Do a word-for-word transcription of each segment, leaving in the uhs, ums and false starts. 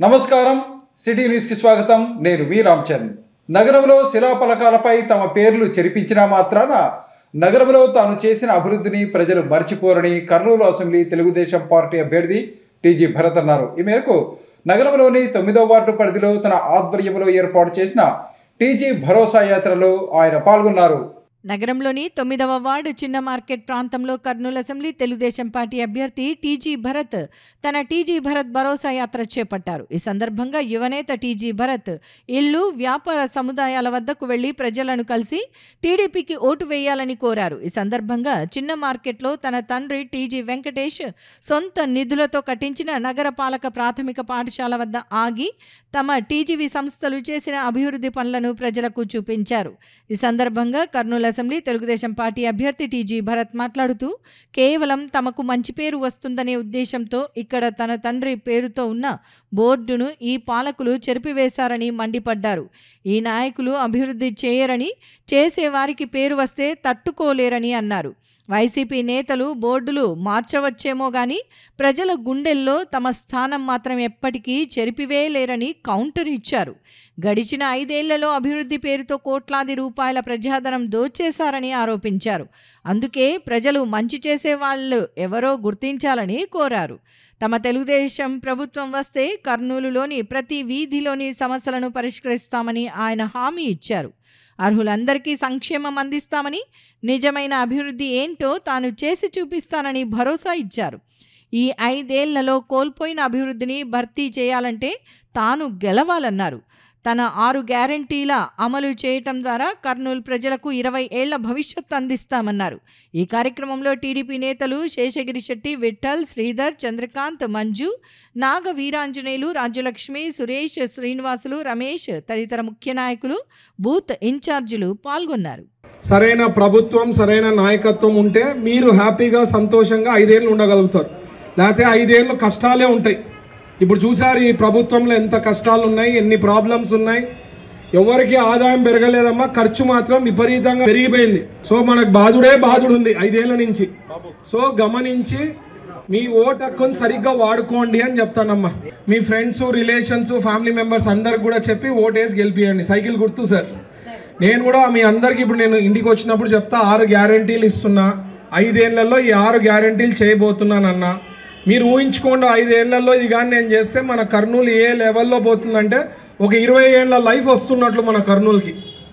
నమస్కారం city news కి స్వాగతం నేను వి రామచంద్ర నగరంలో శిలాఫలకాలపై తమ పేర్లు చెరిపించినా మాత్రాన నగరంలో తాను చేసిన అభివృద్ధిని ప్రజలు మర్చిపోరని కర్నూలు అసెంబ్లీ తెలుగుదేశం పార్టీ అభ్యర్థి టీజీ భరత్ అన్నారు। ఈ మేరకు నగరంలోని తొమ్మిదవ వార్డు పరిధిలో తన ఆధ్వర్యంలో ఏర్పాటు చేసిన టీజీ భరోసా యాత్రలో ఆయన పాల్గొన్నారు। నగరంలోని తొమ్మిదవ వార్డు చిన్న మార్కెట్ ప్రాంతంలో కర్నూలు అసెంబ్లీ తెలుగుదేశం పార్టీ అభ్యర్థి టీజీ భరత్ తన టీజీ భరత్ భరోసా యాత్ర చేపట్టారు। ఈ సందర్భంగా యువనేత టీజీ భరత్ ఇల్లు వ్యాపార సముదాయాల వద్దకు వెళ్లి ప్రజలను కలిసి టీడీపీకి ఓటు వేయాలని కోరారు। ఈ సందర్భంగా చిన్న మార్కెట్లో తన తండ్రి టీజీ వెంకటేష్ సొంత నిధులతో కట్టించిన నగర పాలక ప్రాథమిక పాఠశాల వద్ద ఆగి తమ టీజీవీ సంస్థలు చేసిన అభివృద్ధి పనులను ప్రజలకు చూపించారు। ఈ సందర్భంగా కర్నూలు అసెంబ్లీ తెలుగుదేశం పార్టీ అభ్యర్థి టీజీ భరత్ మాట్లాడుతూ కేవలం తమకు మంచి పేరు వస్తుందనే ఉద్దేశంతో ఇక్కడ తన తండ్రి పేరుతో ఉన్న బోర్డును ఈ పాలకులు చెరిపివేశారని మండిపడ్డారు। ఈ నాయకులు అభివృద్ధి చేయరని, చేసేవారికి పేరు వస్తే తట్టుకోలేరని అన్నారు। వైసీపీ నేతలు బోర్డులు మార్చవచ్చేమో గానీ ప్రజల గుండెల్లో తమ స్థానం మాత్రం ఎప్పటికీ చెరిపివేయలేరని కౌంటర్ ఇచ్చారు। గడిచిన ఐదేళ్లలో అభివృద్ధి పేరుతో కోట్లాది రూపాయల ప్రజాధనం దోచేశారని ఆరోపించారు। అందుకే ప్రజలు మంచి చేసే వాళ్ళు ఎవరో గుర్తించాలని కోరారు। తమ తెలుగుదేశం ప్రభుత్వం వస్తే కర్నూలులోని ప్రతి వీధిలోని సమస్యలను పరిష్కరిస్తామని ఆయన హామీ ఇచ్చారు। అర్హులందరికీ సంక్షేమం అందిస్తామని, నిజమైన అభివృద్ధి ఏంటో తాను చేసి చూపిస్తానని భరోసా ఇచ్చారు। ఈ ఐదేళ్లలో కోల్పోయిన అభివృద్ధిని భర్తీ చేయాలంటే తాను గెలవాలన్నారు। తన ఆరు గ్యారంటీల అమలు చేయటం ద్వారా కర్నూలు ప్రజలకు ఇరవై ఏళ్ల భవిష్యత్తు అందిస్తామన్నారు। ఈ కార్యక్రమంలో టీడీపీ నేతలు శేషగిరి శెట్టి, విఠల్, శ్రీధర్, చంద్రకాంత్, మంజు, నాగ వీరాంజనేయులు, రాజ్యలక్ష్మి, సురేష్, శ్రీనివాసులు, రమేష్ తదితర ముఖ్య నాయకులు, బూత్ ఇన్ఛార్జీలు పాల్గొన్నారు। సరైన ప్రభుత్వం, సరైన నాయకత్వం ఉంటే మీరు హ్యాపీగా సంతోషంగా ఐదేళ్ళు ఉండగలుగుతారు, లేకపోతే ఐదేళ్ళు కష్టాలే ఉంటాయి। ఇప్పుడు చూసారు ఈ ప్రభుత్వంలో ఎంత కష్టాలు ఉన్నాయి, ఎన్ని ప్రాబ్లమ్స్ ఉన్నాయి, ఎవరికి ఆదాయం పెరగలేదమ్మా, ఖర్చు మాత్రం విపరీతంగా పెరిగిపోయింది। సో మనకు బాధుడే బాధుడు ఉంది ఐదేళ్ల నుంచి। సో గమనించి మీ ఓటు హక్కుని సరిగ్గా వాడుకోండి అని చెప్తానమ్మా। మీ ఫ్రెండ్స్, రిలేషన్స్, ఫ్యామిలీ మెంబర్స్ అందరికి కూడా చెప్పి ఓటేసి గెలిపియండి। సైకిల్ గుర్తు సార్, నేను కూడా మీ అందరికి ఇప్పుడు నేను ఇంటికి వచ్చినప్పుడు చెప్తా, ఆరు గ్యారంటీలు ఇస్తున్నా, ఐదేళ్లలో ఈ ఆరు గ్యారంటీలు చేయబోతున్నానన్నా। మీరు ఊహించుకోండి ఐదేళ్లలో ఇది కానీ నేను చేస్తే మన కర్నూలు ఏ లెవెల్లో పోతుందంటే ఒక ఇరవై ఏళ్ళ లైఫ్ వస్తున్నట్లు మన కర్నూలుకి,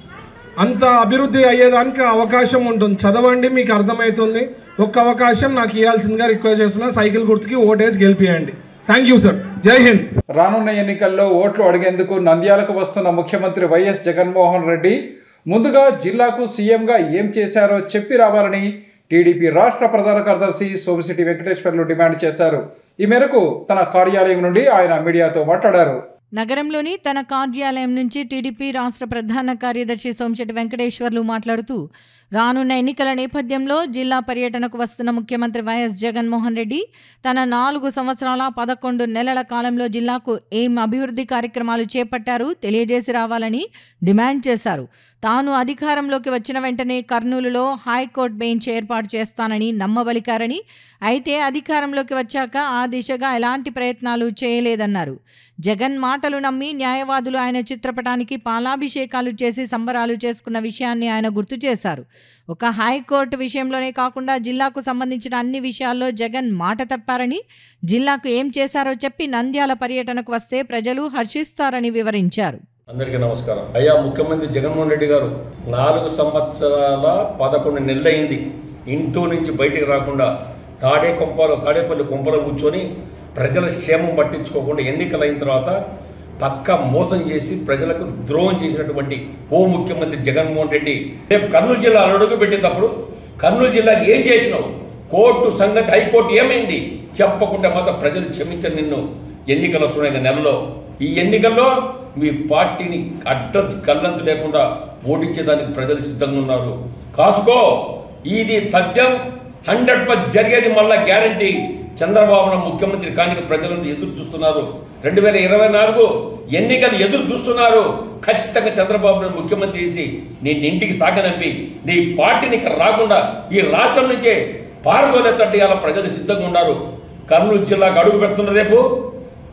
అంత అభివృద్ధి అయ్యేదానికి అవకాశం ఉంటుంది। చదవండి, మీకు అర్థమవుతుంది। ఒక్క అవకాశం నాకు ఇవ్వాల్సిందిగా రిక్వెస్ట్ చేస్తున్నా, సైకిల్ గుర్తుకి ఓటేసి గెలిపియండి। థ్యాంక్ యూ సార్, జై హింద్। రానున్న ఎన్నికల్లో ఓట్లు అడిగేందుకు నంద్యాలకు వస్తున్న ముఖ్యమంత్రి వైఎస్ జగన్మోహన్ రెడ్డి ముందుగా జిల్లాకు సీఎంగా ఏం చేశారో చెప్పి రావాలని టీడీపీ రాష్ట్ర ప్రధాన కార్యదర్శి సోమిశెట్టి వెంకటేశ్వర్లు డిమాండ్ చేశారు। ఈ మేరకు తన కార్యాలయం నుండి ఆయన మీడియాతో మాట్లాడారు। నగరంలోని తన కార్యాలయం నుంచి టీడీపీ రాష్ట్ర ప్రధాన కార్యదర్శి సోమిశెట్టి వెంకటేశ్వర్లు మాట్లాడుతూ రానున్న ఎన్నికల నేపథ్యంలో జిల్లా పర్యటనకు వస్తున్న ముఖ్యమంత్రి వైఎస్ జగన్మోహన్ రెడ్డి తన నాలుగు సంవత్సరాల పదకొండు నెలల కాలంలో జిల్లాకు ఏం అభివృద్ధి కార్యక్రమాలు చేపట్టారు తెలియజేసి రావాలని డిమాండ్ చేశారు। తాను అధికారంలోకి వచ్చిన వెంటనే కర్నూలులో హైకోర్టు బెంచ్ ఏర్పాటు చేస్తానని నమ్మబలికారని, అయితే అధికారంలోకి వచ్చాక ఆ దిశగా ఎలాంటి ప్రయత్నాలు చేయలేదన్నారు। జగన్ మాటలు నమ్మి న్యాయవాదులు ఆయన చిత్రపటానికి పాలాభిషేకాలు చేసి సంబరాలు చేసుకున్న విషయాన్ని ఆయన గుర్తు చేశారు। ఒక హైకోర్టు విషయంలోనే కాకుండా జిల్లాకు సంబంధించిన అన్ని విషయాల్లో జగన్ మాట తప్పారని, జిల్లాకు ఏం చేశారో చెప్పి నంద్యాల పర్యటనకు వస్తే ప్రజలు హర్షిస్తారని వివరించారు। అందరికీ నమస్కారం। అయ్యా ముఖ్యమంత్రి జగన్మోహన్ రెడ్డి గారు నాలుగు సంవత్సరాల పదకొండు నెలలైంది ఇంటూ నుంచి బయటికి రాకుండా తాడే కొంపలో తాడేపల్లి కొంపలో కూర్చొని ప్రజల క్షేమం పట్టించుకోకుండా ఎన్నికలైన తర్వాత పక్క మోసం చేసి ప్రజలకు ద్రోహం చేసినటువంటి ఓ ముఖ్యమంత్రి జగన్మోహన్ రెడ్డి రేపు కర్నూలు జిల్లా అడుగు పెట్టేటప్పుడు కర్నూలు జిల్లాకి ఏం చేసినావు, కోర్టు సంగతి, హైకోర్టు ఏమైంది చెప్పకుండా మాత్రం ప్రజలు క్షమించరు నిన్ను। ఎన్నికలు వస్తున్నాయి నెలలో, ఈ ఎన్నికల్లో మీ పార్టీని అడ్రస్ గల్లంతు లేకుండా ఓడించేదానికి ప్రజలు సిద్ధంగా ఉన్నారు। కాసుకో, ఇది తథ్యం, హండ్రెడ్ పర్సెంట్ జరిగేది మళ్ళా గ్యారంటీ। చంద్రబాబు ముఖ్యమంత్రి కానీ ప్రజలంతా ఎదురు చూస్తున్నారు। రెండు వేల ఇరవై నాలుగు ఎన్నికలు ఎదురు చూస్తున్నారు। ఖచ్చితంగా చంద్రబాబు ముఖ్యమంత్రి చేసి నేను ఇంటికి సాగనంపి నీ పార్టీని ఇక్కడ రాకుండా ఈ రాష్ట్రం నుంచే పారదోలేటట్టు ఇలా ప్రజలు సిద్ధంగా ఉన్నారు। కర్నూలు జిల్లాకు అడుగు పెడుతున్న రేపు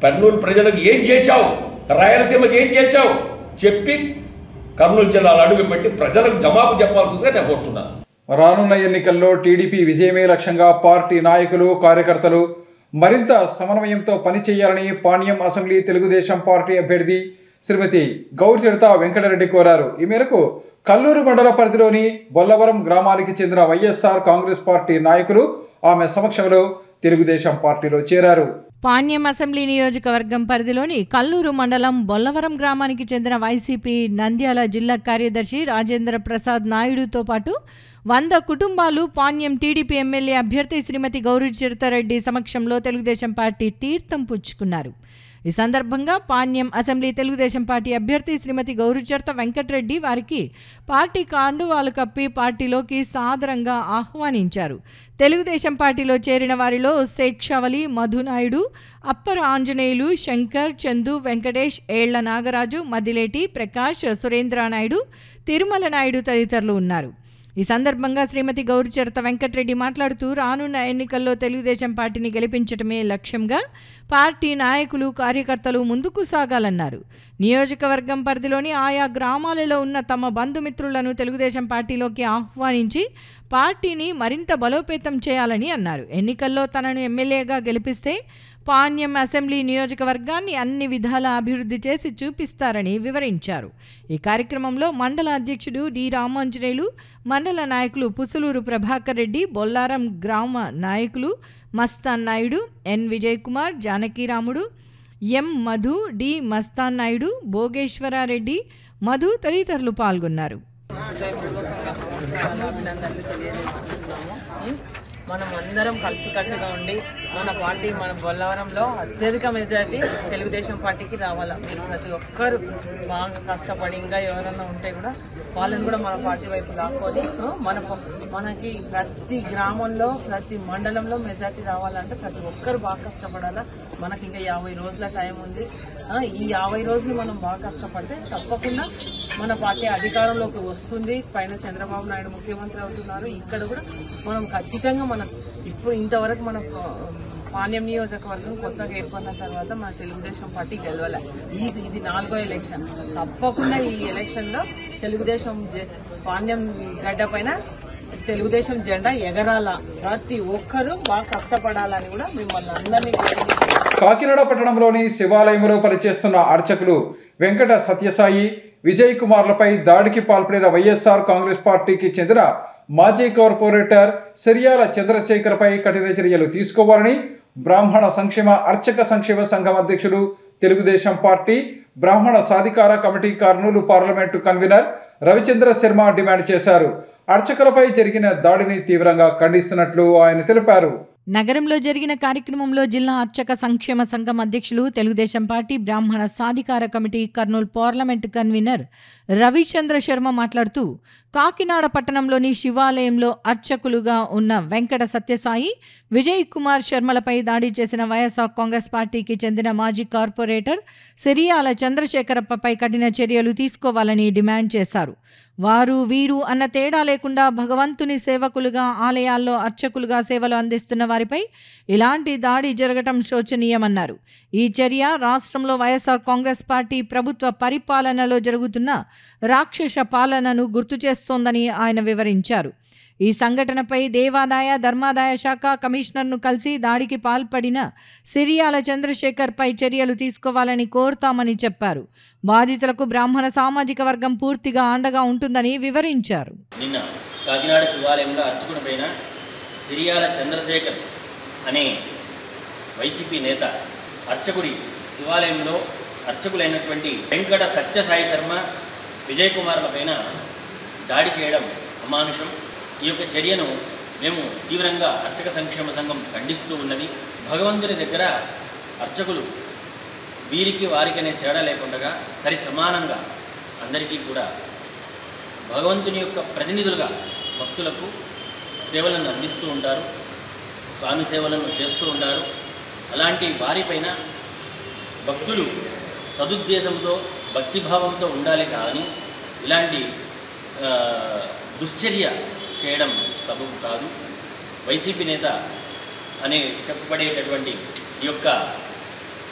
కర్నూలు ప్రజలకు ఏం చేశావు, రాయలసీమకి ఏం చేశావు చెప్పి కర్నూలు జిల్లాలో అడుగుపెట్టి ప్రజలకు జవాబు చెప్పాల్సిందిగా నేను కోరుతున్నాను. రానున్న ఎన్నికల్లో టీడీపీ విజయమే లక్ష్యంగా పార్టీ నాయకులు కార్యకర్తలు మరింత సమన్వయంతో పనిచేయాలని పాణ్యం అసెంబ్లీ తెలుగుదేశం పార్టీ అభ్యర్థి శ్రీమతి గౌరిచరిత వెంకటరెడ్డి కోరారు. ఈ మేరకు కల్లూరు మండల పరిధిలోని బొల్లవరం గ్రామానికి చెందిన వైఎస్ఆర్ కాంగ్రెస్ పార్టీ నాయకులు ఆమె సమక్షంలో తెలుగుదేశం పార్టీలో చేరారు. పాణ్యం అసెంబ్లీ నియోజకవర్గం పరిధిలోని కల్లూరు మండలం బొల్లవరం గ్రామానికి చెందిన వైసీపీ నంద్యాల జిల్లా కార్యదర్శి రాజేంద్ర ప్రసాద్ నాయుడుతో పాటు వంద కుటుంబాలు పాణ్యం టీడీపీ ఎమ్మెల్యే అభ్యర్థి శ్రీమతి గౌరిచరితారెడ్డి సమక్షంలో తెలుగుదేశం పార్టీ తీర్థం పుచ్చుకున్నారు. ఈ సందర్భంగా పాణ్యం అసెంబ్లీ తెలుగుదేశం పార్టీ అభ్యర్థి శ్రీమతి గౌరిచరిత వెంకటరెడ్డి వారికి పార్టీ కండువాలు కప్పి పార్టీలోకి సాదరంగా ఆహ్వానించారు. తెలుగుదేశం పార్టీలో చేరిన వారిలో శేక్షావళి, మధునాయుడు, అప్పర ఆంజనేయులు, శంకర్, చందు, వెంకటేష్, ఏళ్ల నాగరాజు, మదిలేటి, ప్రకాష్, సురేంద్రనాయుడు, తిరుమల నాయుడు తదితరులు ఉన్నారు. ఈ సందర్భంగా శ్రీమతి గౌరిచరిత వెంకటరెడ్డి మాట్లాడుతూ రానున్న ఎన్నికల్లో తెలుగుదేశం పార్టీని గెలిపించడమే లక్ష్యంగా పార్టీ నాయకులు కార్యకర్తలు ముందుకు సాగాలన్నారు. నియోజకవర్గం పరిధిలోని ఆయా గ్రామాలలో ఉన్న తమ బంధుమిత్రులను తెలుగుదేశం పార్టీలోకి ఆహ్వానించి పార్టీని మరింత బలోపేతం చేయాలని అన్నారు. ఎన్నికల్లో తనను ఎమ్మెల్యేగా గెలిపిస్తే పాణ్యం అసెంబ్లీ నియోజకవర్గాన్ని అన్ని విధాల అభివృద్ధి చేసి చూపిస్తారని వివరించారు. ఈ కార్యక్రమంలో మండల అధ్యక్షుడు డి రామాంజనేయులు, మండల నాయకులు పుసులూరు ప్రభాకర్ రెడ్డి, బొల్లారం గ్రామ నాయకులు Mastan Naidu, N Vijay Kumar, Janakiramudu, M Madhu, D Mastan Naidu, Bhogeswarareddy, Madhu తదితరులు పాల్గొన్నారు. మనం అందరం కలిసికట్టుగా ఉండి మన పార్టీ మన బొల్లవరంలో అత్యధిక మెజార్టీ తెలుగుదేశం పార్టీకి రావాలా. మీరు ప్రతి ఒక్కరు బాగా కష్టపడి ఇంకా ఎవరైనా ఉంటే కూడా వాళ్ళని కూడా మన పార్టీ వైపు లాక్కొని మన మనకి ప్రతి గ్రామంలో ప్రతి మండలంలో మెజార్టీ రావాలంటే ప్రతి ఒక్కరు బాగా కష్టపడాలా. మనకి ఇంకా యాభై రోజుల టైం ఉంది. ఈ యాభై రోజులు మనం బాగా కష్టపడితే తప్పకుండా మన పార్టీ అధికారంలోకి వస్తుంది. పైన చంద్రబాబు నాయుడు ముఖ్యమంత్రి అవుతున్నారు. ఇక్కడ కూడా మనం ఖచ్చితంగా మన ఇప్పుడు ఇంతవరకు మన పాణ్యం నియోజకవర్గం కొత్తగా ఏర్పడిన తర్వాత మన తెలుగుదేశం పార్టీ గెలవలే. ఈ ఇది నాలుగో ఎలక్షన్. తప్పకుండా ఈ ఎలక్షన్ లో తెలుగుదేశం పాణ్యం గడ్డ పైన తెలుగుదేశం జెండా ఎగరాల. ప్రతి ఒక్కరూ బాగా కష్టపడాలని కూడా మిమ్మల్ని అందరినీ. కాకినాడ పట్టణంలోని శివాలయంలో పనిచేస్తున్న అర్చకులు వెంకట సత్యసాయి, విజయ్ కుమార్లపై దాడికి పాల్పడిన వైఎస్ఆర్ కాంగ్రెస్ పార్టీకి చెందిన మాజీ కార్పొరేటర్ సిరియాల చంద్రశేఖర్పై కఠిన చర్యలు తీసుకోవాలని బ్రాహ్మణ సంక్షేమ అర్చక సంక్షేమ సంఘం అధ్యక్షుడు, తెలుగుదేశం పార్టీ బ్రాహ్మణ సాధికార committee Kurnool parliament convener Ravichandra Sharma demand చేశారు. అర్చకులపై జరిగిన దాడిని తీవ్రంగా ఖండిస్తున్నట్లు ఆయన తెలిపారు. నగరంలో జరిగిన కార్యక్రమంలో జిల్లా అర్చక సంక్షేమ సంఘం అధ్యక్షులు, తెలుగుదేశం పార్టీ బ్రాహ్మణ సాధికార committee Kurnool parliament convener Ravichandra Sharma మాట్లాడుతూ కాకినాడ పట్టణంలోని శివాలయంలో అర్చకులుగా ఉన్న వెంకట సత్యసాయి, విజయ్ కుమార్ శర్మలపై దాడి చేసిన వైఎస్ఆర్ కాంగ్రెస్ పార్టీకి చెందిన మాజీ కార్పొరేటర్ సిరియాల చంద్రశేఖరప్పపై కఠిన చర్యలు తీసుకోవాలని డిమాండ్ చేశారు. వారు వీరు అన్న తేడా లేకుండా భగవంతుని సేవకులుగా ఆలయాల్లో అర్చకులుగా సేవలు అందిస్తున్న వారిపై ఇలాంటి దాడి జరగటం శోచనీయమన్నారు. ఈ చర్య రాష్ట్రంలో వైఎస్ఆర్ కాంగ్రెస్ పార్టీ ప్రభుత్వ పరిపాలనలో జరుగుతున్న రాక్షస పాలనను గుర్తు చేస్తోందని ఆయన వివరించారు. ఈ సంఘటనపై దేవాదాయ ధర్మాదాయ శాఖ కమిషనర్ను కలిసి దాడికి పాల్పడిన సిరియాల చంద్రశేఖర్పై చర్యలు తీసుకోవాలని కోరుతామని చెప్పారు. బాధితులకు బ్రాహ్మణ సామాజిక వర్గం పూర్తిగా అండగా ఉంటుందని వివరించారు. నిన్న కాకినాడ శివాలయంలో అర్చకుడిపైన సిరియాల చంద్రశేఖర్ అనే వైసీపీ నేత అర్చకుడి శివాలయంలో అర్చకులైనటువంటి వెంకట సత్యసాయి శర్మ, విజయ్ కుమార్ల పైన దాడి చేయడం అమానుషం. ఈ యొక్క చర్యను మేము తీవ్రంగా అర్చక సంక్షేమ సంఘం ఖండిస్తూ ఉన్నది. భగవంతుని దగ్గర అర్చకులు వీరికి వారికి అనే తేడా లేకుండా సరి సమానంగా అందరికీ కూడా భగవంతుని యొక్క ప్రతినిధులుగా భక్తులకు సేవలను అందిస్తూ ఉంటారు, స్వామి సేవలను చేస్తూ ఉంటారు. అలాంటి వారిపైన భక్తులు సదుద్దేశంతో భక్తిభావంతో ఉండాలి కానీ ఇలాంటి దుశ్చర్య చేయడం సబబు కాదు. వైసీపీ నేత అనే చెప్పబడేటటువంటి ఈ యొక్క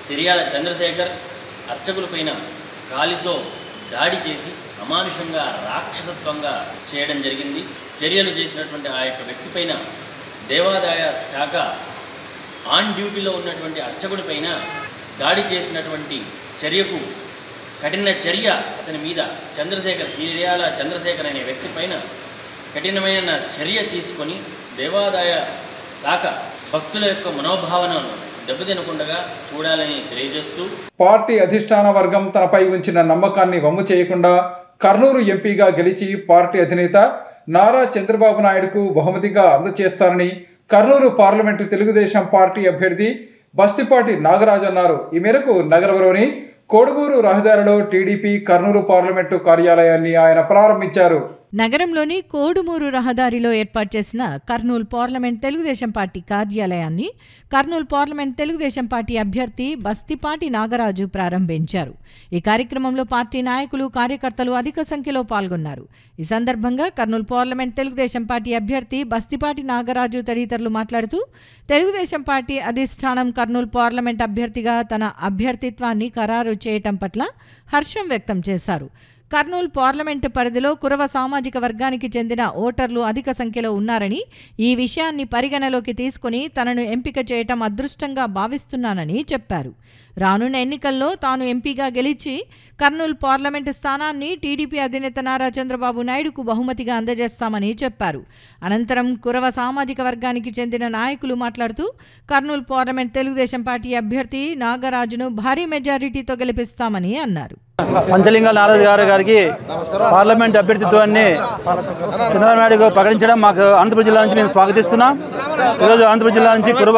సిరియాల చంద్రశేఖర్ అర్చకులపైన కాలితో దాడి చేసి అమానుషంగా రాక్షసత్వంగా చేయడం జరిగింది. చర్యలు చేసినటువంటి ఆ యొక్క వ్యక్తిపైన దేవాదాయ శాఖ ఆన్ డ్యూటీలో ఉన్నటువంటి అర్చకుడిపైన దాడి చేసినటువంటి చర్యకు కఠిన చర్య అతని మీద చంద్రశేఖర్ సిరియాల చంద్రశేఖర్ అనే వ్యక్తిపైన కఠినమైన చర్య తీసుకొని దేవాదాయ శాఖ భక్తుల యొక్క మనోభావనను దెబ్బతినకుండా చూడాలని తెలియజేస్తూ పార్టీ అధిష్టాన వర్గం తనపై ఉంచిన నమ్మకాన్ని వమ్ము చేయకుండా కర్నూలు ఎంపీగా గెలిచి పార్టీ అధినేత నారా చంద్రబాబు నాయుడుకు బహుమతిగా అందజేస్తానని కర్నూలు పార్లమెంటు తెలుగుదేశం పార్టీ అభ్యర్థి బస్తిపాటి నాగరాజు అన్నారు. ఈ మేరకు నగరంలోని కోడుమూరు రహదారిలో టీడీపీ కర్నూలు పార్లమెంటు కార్యాలయాన్ని ఆయన ప్రారంభించారు. నగరంలోని కోడుమూరు రహదారిలో ఏర్పాటు చేసిన కర్నూలు పార్లమెంట్ తెలుగుదేశం పార్టీ కార్యాలయాన్ని కర్నూలు పార్లమెంట్ తెలుగుదేశం పార్టీ అభ్యర్థి బస్తిపాటి నాగరాజు ప్రారంభించారు. ఈ కార్యక్రమంలో పార్టీ నాయకులు, కార్యకర్తలు అధిక సంఖ్యలో పాల్గొన్నారు. ఈ సందర్భంగా కర్నూలు పార్లమెంట్ తెలుగుదేశం పార్టీ అభ్యర్థి బస్తిపాటి నాగరాజు తదితరులు మాట్లాడుతూ తెలుగుదేశం పార్టీ అధిష్టానం కర్నూలు పార్లమెంట్ అభ్యర్థిగా తన అభ్యర్థిత్వాన్ని ఖరారు చేయటం పట్ల హర్షం వ్యక్తం చేశారు. కర్నూలు పార్లమెంటు పరిధిలో కురవ సామాజిక వర్గానికి చెందిన ఓటర్లు అధిక సంఖ్యలో ఉన్నారని, ఈ విషయాన్ని పరిగణలోకి తీసుకుని తనను ఎంపిక చేయటం అదృష్టంగా భావిస్తున్నానని చెప్పారు. రానున్న ఎన్నికల్లో తాను ఎంపీగా గెలిచి కర్నూలు పార్లమెంటు స్థానాన్ని టీడీపీ అధినేత నారా చంద్రబాబు నాయుడుకు బహుమతిగా అందజేస్తామని చెప్పారు. అనంతరం కురవ సామాజిక వర్గానికి చెందిన నాయకులు మాట్లాడుతూ కర్నూలు పార్లమెంట్ తెలుగుదేశం పార్టీ అభ్యర్థి నాగరాజును భారీ మెజారిటీతో గెలిపిస్తామని అన్నారు. పంచలింగ నారాజు గారు గారికి పార్లమెంట్ అభ్యర్థిత్వాన్ని చంద్రబాబు నాయుడు ప్రకటించడం మాకు అనంతపురం జిల్లా నుంచి మేము స్వాగతిస్తున్నాం. ఈరోజు అనంతపురం జిల్లా నుంచి కురవ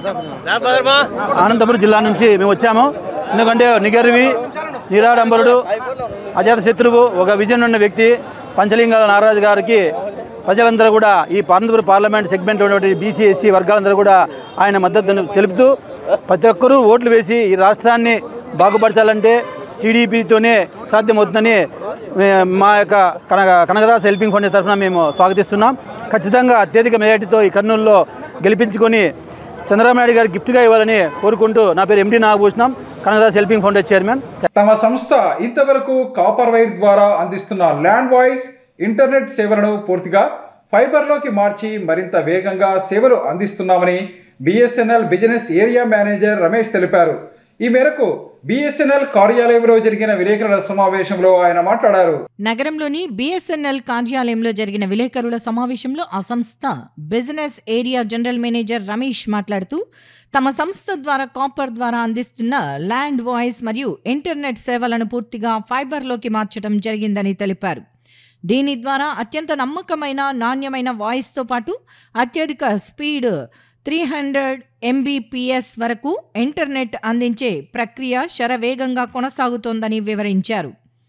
అనంతపురం జిల్లా నుంచి మేము వచ్చాము. ఎందుకంటే నిగర్వి, నిరాడంబరుడు, అజాత శత్రువు, ఒక విజన్ ఉన్న వ్యక్తి పంచలింగాల నారాజు గారికి ప్రజలందరూ కూడా ఈ అనంతపురం పార్లమెంట్ సెగ్మెంట్లో ఉన్నటువంటి బీసీ ఎస్సీ వర్గాలందరూ కూడా ఆయన మద్దతును తెలుపుతూ ప్రతి ఒక్కరూ ఓట్లు వేసి ఈ రాష్ట్రాన్ని బాగుపరచాలంటే టీడీపీతోనే సాధ్యమవుతుందని మా యొక్క కనక కనకదాస్ హెల్పింగ్ ఫండ్ తరఫున మేము స్వాగతిస్తున్నాం. ఖచ్చితంగా అత్యధిక మెజార్టీతో ఈ కర్నూలులో గెలిపించుకొని చంద్రబాబు నాయుడు గారు గిఫ్ట్గా ఇవ్వాలని కోరుకుంటూ నా పేరు MD Nagabhushanam, Kanakadas helping fund chairman. తమ సంస్థ ఇంతవరకు కాపర్ వైర్ ద్వారా అందిస్తున్న ల్యాండ్ వాయిస్ ఇంటర్నెట్ సేవలను పూర్తిగా ఫైబర్లోకి మార్చి మరింత వేగంగా సేవలు అందిస్తున్నామని BSNL business area manager Ramesh తెలిపారు. ఈ మేరకు బిఎస్ఎన్ఎల్ కార్యాలయంలో జరిగిన విలేకరుల సమావేశంలో ఆయన మాట్లాడారు. నగరంలోని బిఎస్ఎన్ఎల్ కార్యాలయంలో జరిగిన విలేకరుల సమావేశంలో ఆ సంస్థ business area general manager Ramesh మాట్లాడుతూ తమ సంస్థ ద్వారా కాపర్ ద్వారా అందిస్తున్న ల్యాండ్ వాయిస్ మరియు ఇంటర్నెట్ సేవలను పూర్తిగా ఫైబర్లోకి మార్చడం జరిగిందని తెలిపారు. దీని ద్వారా అత్యంత నమ్మకమైన, నాణ్యమైన వాయిస్తో పాటు అత్యధిక స్పీడ్ త్రీ హండ్రెడ్ ఎంబీపీఎస్ వరకు ఇంటర్నెట్ అందించే ప్రక్రియ శరవేగంగా కొనసాగుతోందని వివరించారు.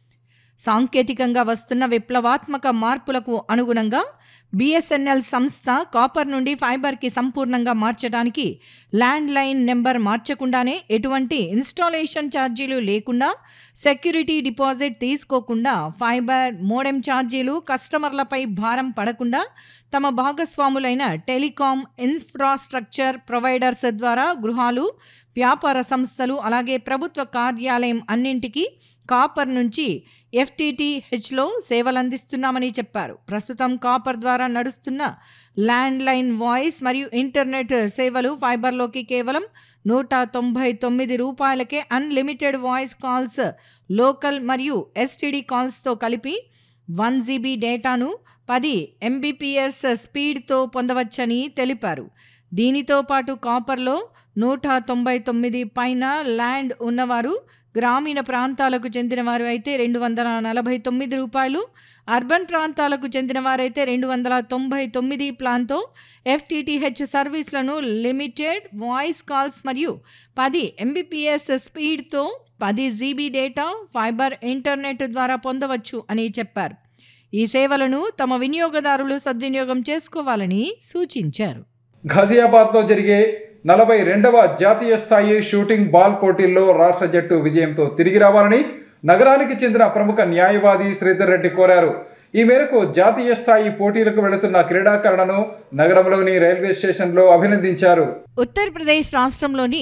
సాంకేతికంగా వస్తున్న విప్లవాత్మక మార్పులకు అనుగుణంగా బిఎస్ఎన్ఎల్ సంస్థ కాపర్ నుండి ఫైబర్కి సంపూర్ణంగా మార్చడానికి ల్యాండ్ లైన్ నెంబర్ మార్చకుండానే, ఎటువంటి ఇన్స్టాలేషన్ ఛార్జీలు లేకుండా, సెక్యూరిటీ డిపాజిట్ తీసుకోకుండా, ఫైబర్ మోడెం ఛార్జీలు కస్టమర్లపై భారం పడకుండా తమ భాగస్వాములైన టెలికాం ఇన్ఫ్రాస్ట్రక్చర్ ప్రొవైడర్స్ ద్వారా గృహాలు, వ్యాపార సంస్థలు అలాగే ప్రభుత్వ కార్యాలయం అన్నింటికీ కాపర్ నుంచి ఎఫ్టీటీహెచ్లో సేవలందిస్తున్నామని చెప్పారు. ప్రస్తుతం కాపర్ ద్వారా నడుస్తున్న ల్యాండ్ లైన్ వాయిస్ మరియు ఇంటర్నెట్ సేవలు ఫైబర్లోకి కేవలం నూట తొంభై తొమ్మిది రూపాయలకే అన్లిమిటెడ్ వాయిస్ కాల్స్, లోకల్ మరియు ఎస్టీడీ కాల్స్తో కలిపి వన్ జీబీ డేటాను పది ఎంబీపీఎస్ స్పీడ్తో పొందవచ్చని తెలిపారు. దీనితో పాటు కాపర్లో నూట తొంభై తొమ్మిది పైన ల్యాండ్ ఉన్నవారు, గ్రామీణ ప్రాంతాలకు చెందినవారు అయితే రెండు వందల నలభై తొమ్మిది రూపాయలు, అర్బన్ ప్రాంతాలకు చెందినవారైతే రెండు వందల తొంభై తొమ్మిది ప్లాన్తో ఎఫ్టీటీహెచ్ సర్వీస్లను లిమిటెడ్ వాయిస్ కాల్స్ మరియు పది ఎంబీపీఎస్ స్పీడ్తో పది జీబీ డేటా ఫైబర్ ఇంటర్నెట్ ద్వారా పొందవచ్చు అని చెప్పారు. ఈ సేవలను తమ వినియోగదారులు సద్వినియోగం చేసుకోవాలని సూచించారు. ఘజియాబాద్లో జరిగే నలభై రెండవ జాతీయ స్థాయి షూటింగ్ బాల్ పోటీల్లో రాష్ట్ర జట్టు విజయంతో తిరిగి రావాలని నగరానికి చెందిన ప్రముఖ న్యాయవాది శ్రీధర్ రెడ్డి కోరారు. ఈ మేరకు జాతీయ స్థాయి పోటీలకు వెళుతున్న క్రీడాకారులను నగరంలోని రైల్వే స్టేషన్లో అభినందించారు. ఉత్తరప్రదేశ్ రాష్ట్రంలోని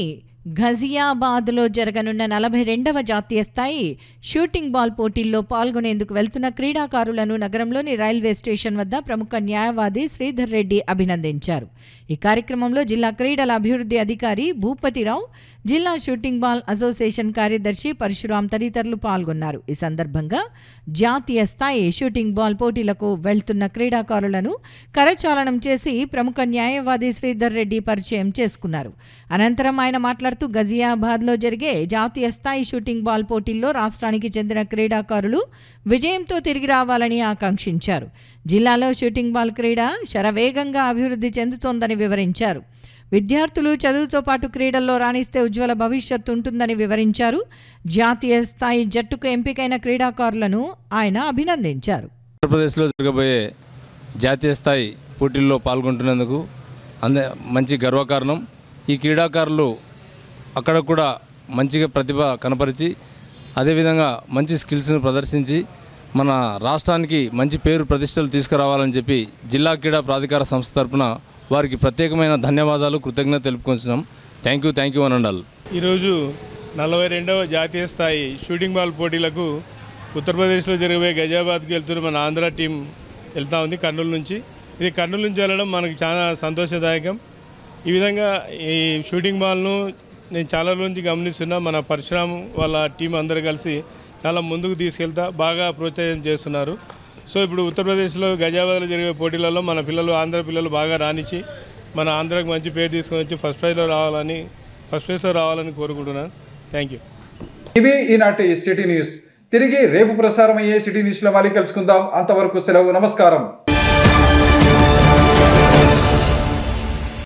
ఘజియాబాద్లో జరగనున్న నలభై రెండవ జాతీయ స్థాయి షూటింగ్ బాల్ పోటీల్లో పాల్గొనేందుకు వెళ్తున్న క్రీడాకారులను నగరంలోని రైల్వే స్టేషన్ వద్ద ప్రముఖ న్యాయవాది శ్రీధర్ రెడ్డి అభినందించారు. ఈ కార్యక్రమంలో జిల్లా క్రీడల అభివృద్ధి అధికారి భూపతిరావు, జిల్లా షూటింగ్ బాల్ అసోసియేషన్ కార్యదర్శి పరశురాం తదితరులు పాల్గొన్నారు. ఈ సందర్భంగా జాతీయ స్థాయి షూటింగ్ బాల్ పోటీలకు వెళ్తున్న క్రీడాకారులను కరచాలనం చేసి ప్రముఖ న్యాయవాది శ్రీధర్ రెడ్డి పరిచయం చేసుకున్నారు. అనంతరం ఆయన మాట్లాడుతూ ఘజియాబాద్లో జరిగే జాతీయ స్థాయి షూటింగ్ బాల్ పోటీల్లో రాష్ట్రానికి చెందిన క్రీడాకారులు విజయంతో తిరిగి రావాలని ఆకాంక్షించారు. జిల్లాలో షూటింగ్ బాల్ క్రీడ శరవేగంగా అభివృద్ధి చెందుతోందని వివరించారు. విద్యార్థులు చదువుతో పాటు క్రీడల్లో రాణిస్తే ఉజ్వల భవిష్యత్తు ఉంటుందని వివరించారు. జాతీయ స్థాయి జట్టుకు ఎంపికైన క్రీడాకారులను ఆయన అభినందించారు. ఆంధ్రప్రదేశ్లో జరగబోయే జాతీయ స్థాయి పోటీల్లో పాల్గొంటున్నందుకు అందే మంచి గర్వకారణం. ఈ క్రీడాకారులు అక్కడ కూడా మంచిగా ప్రతిభ కనపరిచి అదేవిధంగా మంచి స్కిల్స్ను ప్రదర్శించి మన రాష్ట్రానికి మంచి పేరు ప్రతిష్టలు తీసుకురావాలని చెప్పి జిల్లా క్రీడా ప్రాధికార సంస్థ తరఫున వారికి ప్రత్యేకమైన ధన్యవాదాలు, కృతజ్ఞత తెలుపుకుంటున్నాం. థ్యాంక్ యూ థ్యాంక్ యూ అనండాలి. ఈరోజు నలభై రెండవ జాతీయ స్థాయి షూటింగ్ బాల్ పోటీలకు ఉత్తరప్రదేశ్లో జరిగే గజియాబాద్కి వెళ్తున్న మన ఆంధ్ర టీం వెళ్తూ ఉంది కర్నూలు నుంచి. ఇది కర్నూలు నుంచి వెళ్ళడం మనకు చాలా సంతోషదాయకం. ఈ విధంగా ఈ షూటింగ్ బాల్ను నేను చాలా రోజు నుంచి గమనిస్తున్నా. మన పరశురామ్ వాళ్ళ టీం అందరూ కలిసి చాలా ముందుకు తీసుకెళ్తా బాగా ప్రోత్సాహం చేస్తున్నారు. సో ఇప్పుడు ఉత్తరప్రదేశ్లో గజియాబాద్లో జరిగే పోటీలలో మన పిల్లలు ఆంధ్ర పిల్లలు బాగా రాణించి మన ఆంధ్రాకి మంచి పేరు తీసుకొని వచ్చి ఫస్ట్ ప్రైజ్లో రావాలని ఫస్ట్ ప్రైజ్లో రావాలని కోరుకుంటున్నాను. Thank you. ఇవి ఈనాటి సిటీ న్యూస్. తిరిగి రేపు ప్రసారం అయ్యే సిటీ న్యూస్లో మళ్ళీ కలుసుకుందాం. అంతవరకు సెలవు. నమస్కారం.